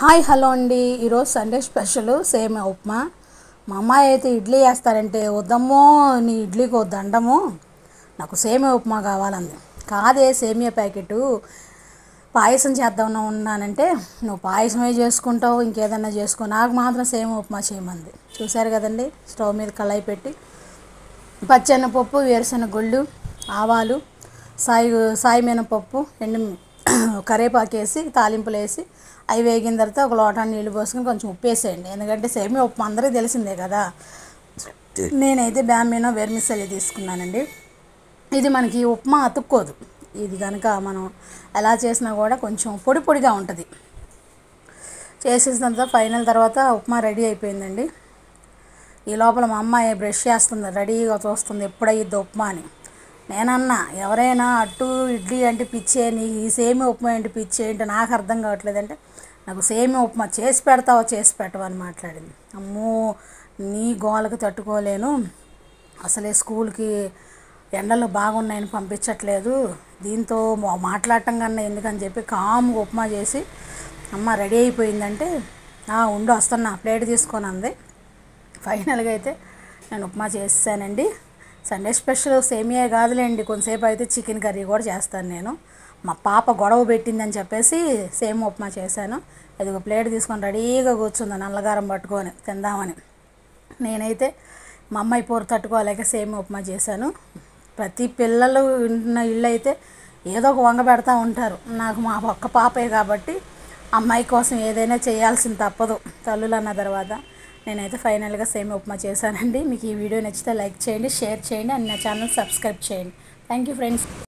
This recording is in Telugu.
హాయ్ హలో అండి. ఈరోజు సండే స్పెషల్ సేమియా ఉప్మా. మా అమ్మాయి అయితే ఇడ్లీ వేస్తారంటే వద్దమ్మో నీ ఇడ్లీకి దండము, నాకు సేమియా ఉప్మా కావాలంది. కాదే సేమియా ప్యాకెట్ పాయసం చేద్దాం ఉన్నానంటే నువ్వు పాయసమే చేసుకుంటావు, ఇంకేదన్నా చేసుకో, నాకు మాత్రం సేమియా ఉప్మా చేయమంది. చూశారు కదండి, స్టవ్ మీద కళాయి పెట్టి పచ్చెనపప్పు, వేరుశెనగ గుళ్ళు, ఆవాలు, సాయి మినపప్పు, కరివేపాకు వేసి తాలింపులు వేసి అవి వేగిన తర్వాత ఒక లోటా నీళ్ళు పోసుకొని కొంచెం ఉప్పు వేసేయండి. ఎందుకంటే సేమియా ఉప్మా అందరికీ తెలిసిందే కదా. నేనైతే బ్యామినో వెర్మిసెల్లి తీసుకున్నానండి. ఇది మనకి ఉప్మా అతుక్కోదు. ఇది కనుక మనం ఎలా చేసినా కూడా కొంచెం పొడి పొడిగా ఉంటుంది. చేసేసినంత ఫైనల్ తర్వాత ఉప్మా రెడీ అయిపోయిందండి. ఈ లోపల మా అమ్మాయి బ్రష్ చేస్తుంది, రెడీగా చూస్తుంది ఎప్పుడయ్యిద్దో ఉప్మా అని. నేనన్నా ఎవరైనా అట్టు ఇడ్లీ అంటే పిచ్చే, నీ ఈ సేమియా ఉప్మా ఏంటి పిచ్చి ఏంటి నాకు అర్థం కావట్లేదంటే, నాకు సేమియా ఉప్మా చేసి పెడతావో చేసి పెట్టవని మాట్లాడింది. అమ్మో నీ గోలకు తట్టుకోలేను, అసలే స్కూల్కి ఎండలు బాగున్నాయని పంపించట్లేదు, దీంతో మాట్లాడటం కన్నా ఎందుకని చెప్పి కామ్గా ఉప్మా చేసి అమ్మ రెడీ అయిపోయిందంటే ఉండు వస్తున్నా ప్లేట్ తీసుకొని అంది. ఫైనల్గా అయితే నేను ఉప్మా చేసానండి. సండే స్పెషల్ సేమియా కాదులేండి, కొంతసేపు అయితే చికెన్ కర్రీ కూడా చేస్తాను నేను. మా పాప గొడవ పెట్టిందని చెప్పేసి సేమియా ఉప్మా చేశాను. అది ఒక ప్లేట్ తీసుకొని రెడీగా కూర్చుంది నల్లగారం పట్టుకొని తిందామని. నేనైతే మా అమ్మాయి పోరు తట్టుకోలేక సేమియా ఉప్మా చేశాను. ప్రతి పిల్లలు ఉన్న ఇళ్ళు అయితే ఏదో ఒక వంగ పెడతా ఉంటారు. నాకు మా ఒక్క పాపే కాబట్టి అమ్మాయి కోసం ఏదైనా చేయాల్సింది తప్పదు తల్లులు అన్న తర్వాత. నేనైతే ఫైనల్గా సేమియా ఉప్మా చేశానండి. మీకు ఈ వీడియో నచ్చితే లైక్ చేయండి, షేర్ చేయండి, అండ్ నా ఛానల్ సబ్స్క్రైబ్ చేయండి. Thank you friends.